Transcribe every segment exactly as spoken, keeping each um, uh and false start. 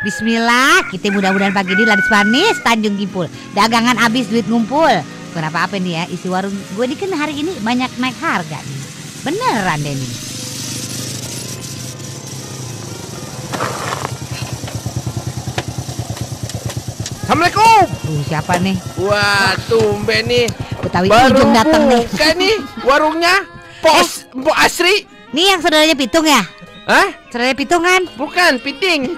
Bismillah, kita mudah-mudahan pagi ini laris manis Tanjung Kimpul. Dagangan habis, duit ngumpul. Kenapa apa nih ya, isi warung gue ini kan hari ini banyak naik harga nih. Beneran deh nih. Assalamualaikum. Tuh siapa nih? Wah, tumben nih. Betawi Baru ujung datang nih. buka nih warungnya. Pos, Mbok Asri. Nih yang saudaranya Pitung ya? Hah? Saudaranya Pitung kan? Bukan, Piting.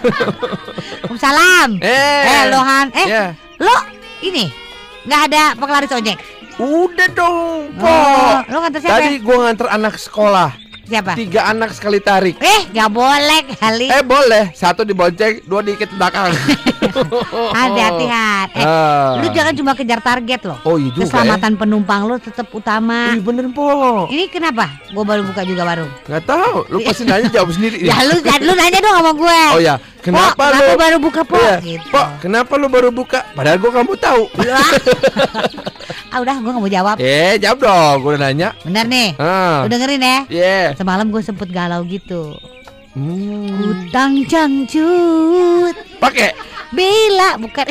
Salam. Eh, Eh, Lohan. Eh, ya. lo ini nggak ada penglaris ojek? Udah dong, Po. Oh, lo nganter siapa? Tadi gua nganter anak sekolah. Siapa? Tiga anak sekali tarik. Eh, nggak boleh kali. Eh boleh, satu dibonceng, dua diikat belakang. Hati-hati, hat. Eh, Ah. lu jangan cuma kejar target loh. Oh iya juga. Keselamatan penumpang lu tetap utama. Iya bener, Po. Ini kenapa? Gue baru buka juga warung. Nggak tahu, lu pasti nanya jawab sendiri. Ya lu, lu nanya dong sama gue. Oh ya, kenapa Po, lu kenapa baru buka, Po? Iya, Gitu. Po, kenapa lu baru buka? Padahal gua kamu tahu. Ah udah, gue gak mau jawab. Eh, jawab dong, gua udah nanya. Bener nih. Ah. Lu dengerin ya. Yeah. Semalam gue sempet galau gitu. Hmm. Utang cangcut Pakai. bila bukan.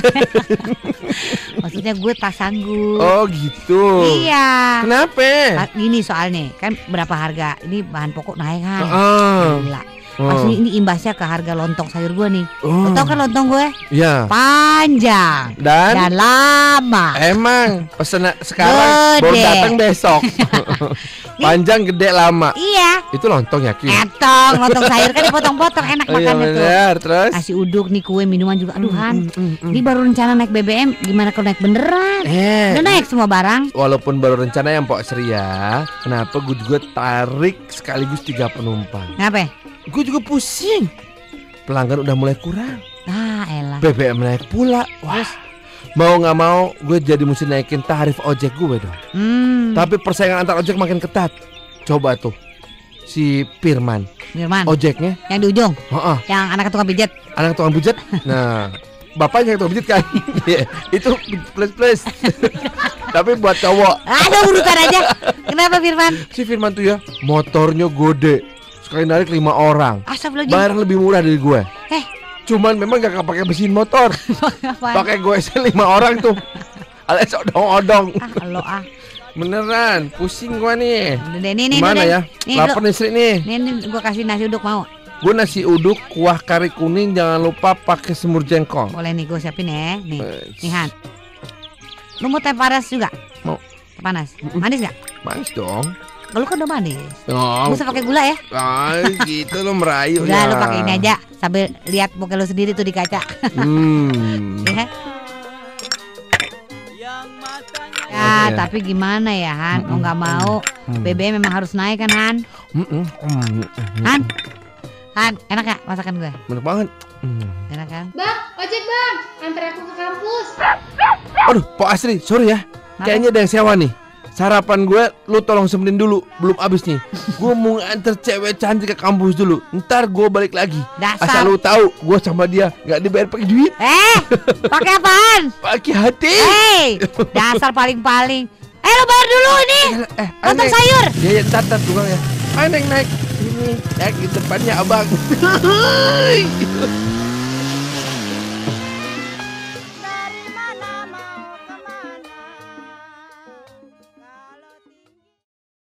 Maksudnya gue tak sanggup. Oh, gitu. Iya. Kenapa? Ah, Gini soalnya kan berapa harga ini bahan pokok naik kan. Ah. Gila. Oh. Pasti ini imbasnya ke harga lontong sayur gue nih. Oh. Lo tau kan lontong gue? Ya. Panjang Dan, dan lama. emang pesen sekarang baru Gede. datang besok. Panjang, gede, lama. Iya. Itu lontong yakin? Etong, lontong sayur kan dipotong-potong enak Oh, iya makannya tuh. bener. Terus? Kasih uduk nih, kue, minuman juga. Aduh Han, Mm, mm, mm. ini baru rencana naik B B M. Gimana kalau naik beneran? Eh, Udah naik semua barang. walaupun baru rencana yang Pok Sri ya, kenapa gue juga tarik sekaligus tiga penumpang? Ngapain? Gue juga pusing. Pelanggan udah mulai kurang. Ah elah. B B M naik pula. Wah, mau nggak mau gue jadi mesti naikin tarif ojek gue dong. Hmm. Tapi persaingan antar ojek makin ketat. Coba tuh si Firman, Firman, ojeknya, yang di ujung, heeh, yang anak tukang pijet. anak tukang pijet. Nah, bapaknya yang tukang pijet kan. Itu plus plus. Tapi buat cowok. Ada urutan aja. Kenapa Firman? Si Firman tuh ya, motornya gede. Sekali narik lima orang. Astagfirullahaladzim. Bayar lebih murah dari gue. Eh, Cuman memang gak pakai mesin motor. apaan? Pakai gue lima orang tuh. Alias odong-odong. Ah, lo ah. Beneran, pusing gua nih. Udah deh, nih nih. Gimana nih, ya? Nih, Lapar lu- nih Sri nih. nih, nih gue kasih nasi uduk mau. Gue nasi uduk, kuah kari kuning, jangan lupa pakai semur jengkol. Boleh nih gue siapin ya. Nih, Eh, nih Han. Lu mau teh panas juga? Mau. Teh panas. Manis gak? Manis dong. Lu kan udah manis. Oh, Gak usah pakai gula ya. ah, gitu lo merayu Udah ya. lu pakai ini aja sambil lihat muka lu sendiri tuh di kaca. Hmm. Ya. Ya, Iya. tapi gimana ya Han? Mau nggak mau Mm. B B M memang harus naik kan Han? Mm-mm. Mm. Han? Han, enak gak masakan gue? Bener banget. Mm. Enak kan? Bang, ojek bang, antar aku ke kampus. Aduh, Pak Asri, sorry ya. Kayaknya ada yang sewa nih. Sarapan gue, lu tolong semenin dulu, belum habis nih. Gue mau nganter cewek cantik ke kampus dulu. Ntar gue balik lagi. Dasar. Asal lu tahu, gue sama dia nggak dibayar pakai duit, Eh, pakai apaan? pakai hati. Hei, dasar paling-paling. Eh, lo bayar dulu ini. Eh, Lontong naik. sayur. Ya, ya, ntar, ntar, tukang ya. Ayo naik, naik. Ini, naik di depannya abang.